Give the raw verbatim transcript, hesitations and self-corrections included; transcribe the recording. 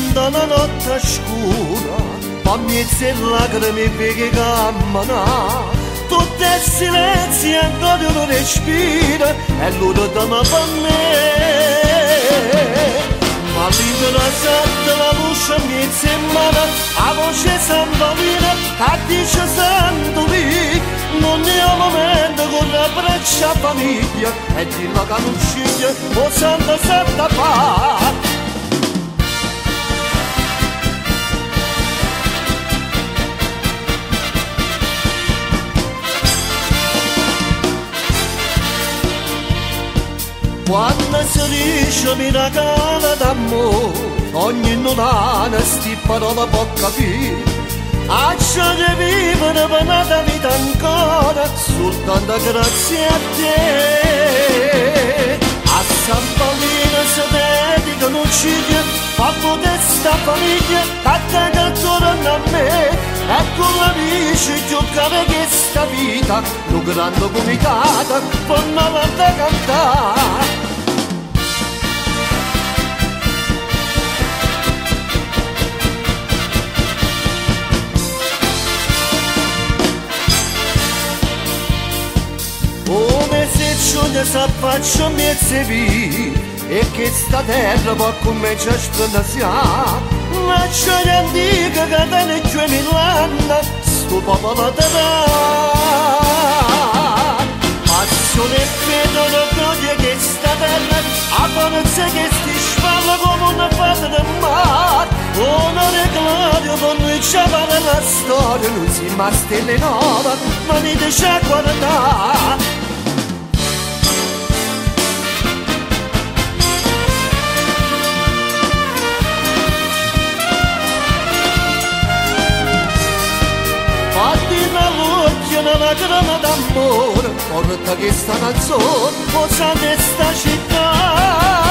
dalla notte scura, fammi e lacrime perché cammina, tutto è silenzio e ancora non respira, e l'ora da me per me. Ma libera sette la luce mi sembra, la voce s'ambalina, che dice santo lì, non ne ho momento con la braccia famiglia, e di la canucciglia, o santa santa fa. Quando si dice miracolo d'amore, ogni nonana sti parole può capire. Accia che vivere per una vita ancora, soltanto grazie a te. A San Paolino si dedica un uccidio, fa poter sta famiglia, che che torna a me. E con l'amici giocare questa vita, lo grande comitato, per non da cantare. Come se ciò ne s'affaccia mezze vie, e che sta terra può cominciare a splendiare. Lascia gli antichi che viene giù in Milano, sto popolo terra. Passione e fede non coglie che sta terra, a forza che sti spalla come una fata del mare. Onore e gloria con noi ci vale la storia, non si ma stelle nuova, ma ne dice a guardare. Nella grana d'amore, porta questa canzone, posa questa città.